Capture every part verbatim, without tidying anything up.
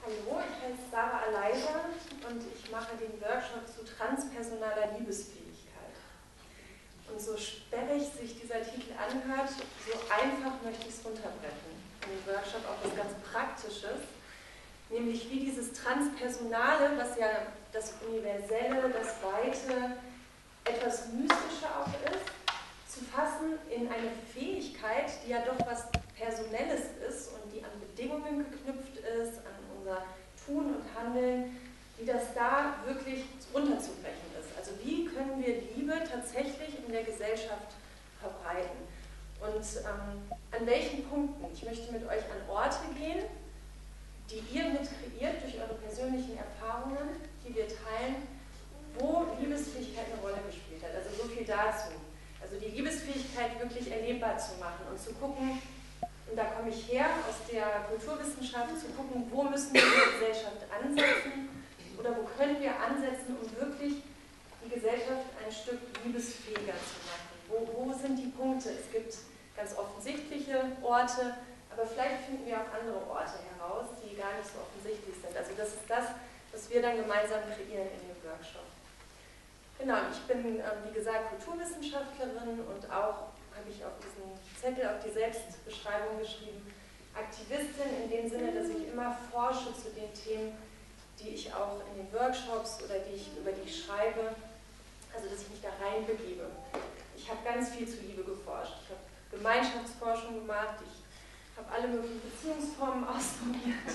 Hallo, ich heiße Sarah Aleiser und ich mache den Workshop zu transpersonaler Liebesfähigkeit. Und so sperrig sich dieser Titel anhört, so einfach möchte ich es runterbrechen. In dem Workshop auch was ganz Praktisches, nämlich wie dieses Transpersonale, was ja das Universelle, das Weite, etwas Mystische auch ist, zu fassen in eine Fähigkeit, die ja doch was Personelles ist und die an Bedingungen geknüpft ist, an unser Tun und Handeln, wie das da wirklich runterzubrechen ist. Also wie können wir Liebe tatsächlich in der Gesellschaft verbreiten? Und ähm, an welchen Punkten? Ich möchte mit euch an Orte gehen, die ihr mit kreiert durch eure persönlichen Erfahrungen, die wir teilen, wo Liebesfähigkeit eine Rolle gespielt hat. Also so viel dazu. Also die Liebesfähigkeit wirklich erlebbar zu machen und zu gucken, und da komme ich her aus der Kulturwissenschaft, zu gucken, wo müssen wir in der Gesellschaft ansetzen oder wo können wir ansetzen, um wirklich die Gesellschaft ein Stück liebesfähiger zu machen. Wo, wo sind die Punkte? Es gibt ganz offensichtliche Orte, aber vielleicht finden wir auch andere Orte heraus, die gar nicht so offensichtlich sind. Also das ist das, was wir dann gemeinsam kreieren in dem Workshop. Genau, ich bin, wie gesagt, Kulturwissenschaftlerin und auch, habe ich auf diesen Zettel, auf die Selbstbeschreibung geschrieben, Aktivistin in dem Sinne, dass ich immer forsche zu den Themen, die ich auch in den Workshops oder die ich, über die ich schreibe, also dass ich mich da reinbegebe. Ich habe ganz viel zu Liebe geforscht. Ich habe Gemeinschaftsforschung gemacht, ich habe alle möglichen Beziehungsformen ausprobiert.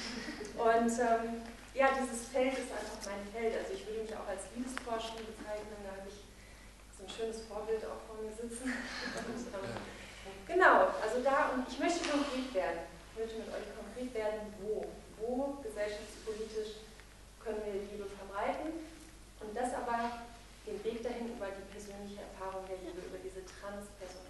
Und ähm, ja, dieses Feld ist einfach mein Feld. Also ich würde mich auch als Liebesforscherin bezeichnen, da habe ich so ein schönes Vorbild auch vor mir sitzen. Und, ähm, genau, also da, und ich möchte konkret werden. Ich möchte mit euch konkret werden, wo. Wo gesellschaftspolitisch können wir Liebe verbreiten und das aber den Weg dahin über die persönliche Erfahrung der Liebe, über diese Transpersonalität.